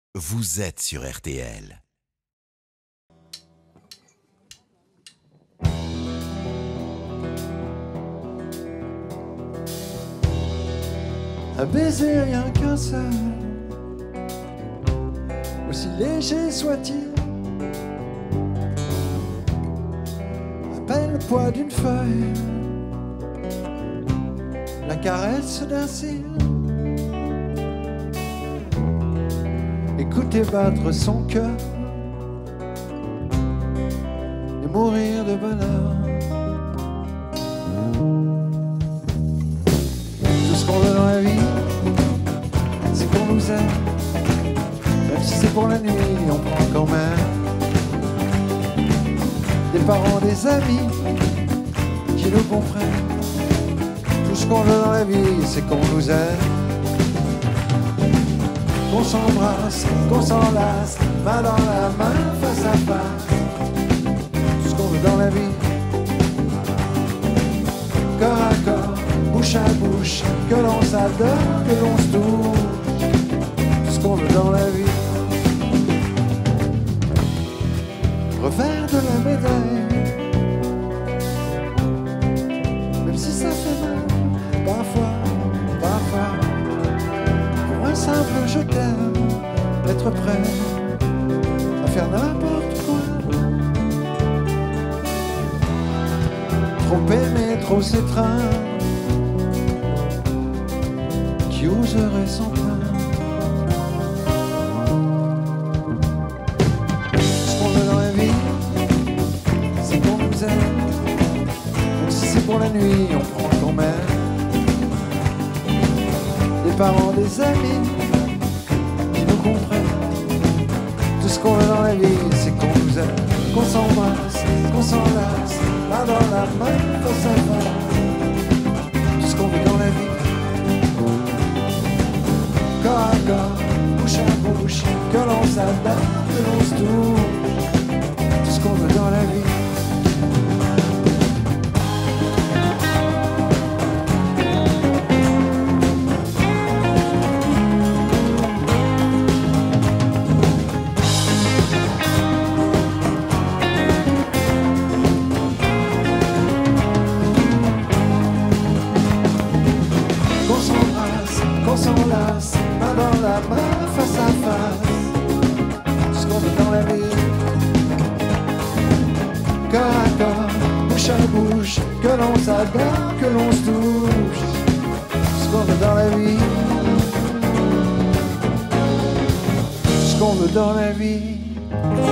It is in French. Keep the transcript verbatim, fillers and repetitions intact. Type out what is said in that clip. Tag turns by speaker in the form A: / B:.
A: Vous êtes sur R T L.
B: Un baiser rien qu'un seul, aussi léger soit-il, à peine le poids d'une feuille, la caresse d'un cil. Écouter battre son cœur et mourir de bonheur. Tout ce qu'on veut dans la vie, c'est qu'on nous aime. Même si c'est pour la nuit, on prend quand même. Des parents, des amis qui nous comprennent. Tout ce qu'on veut dans la vie, c'est qu'on nous aime. Qu'on s'embrasse, qu'on s'enlace, main dans la main, face à face. Tout ce qu'on veut dans la vie, corps à corps, bouche à bouche, que l'on s'adore, que l'on se touche. Tout ce qu'on veut dans la vie, revers de la médaille. Même si ça fait mal, parfois, parfois. Un simple je t'aime, être prêt à faire n'importe quoi. Trop aimer, trop s'étreindre, qui oserait s'en plaindre. Ce qu'on veut dans la vie, c'est qu'on nous aime. Même si c'est pour la nuit, on prend quand même. Des parents, des amis qui nous comprennent. Tout ce qu'on veut dans la vie, c'est qu'on nous aime, qu'on s'embrasse, qu'on s'enlace, main dans la main, face à face. Tout ce qu'on veut dans la vie, corps à corps, bouche à bouche, que l'on s'adapte, que l'on se touche. Tout ce qu'on veut dans la vie. Qu'on s'enlace, main dans la main, face à face. Tout ce qu'on veut dans la vie, corps à corps, bouche à bouche, que l'on s'adore, que l'on se touche. Tout ce qu'on veut dans la vie, tout ce qu'on veut dans la vie.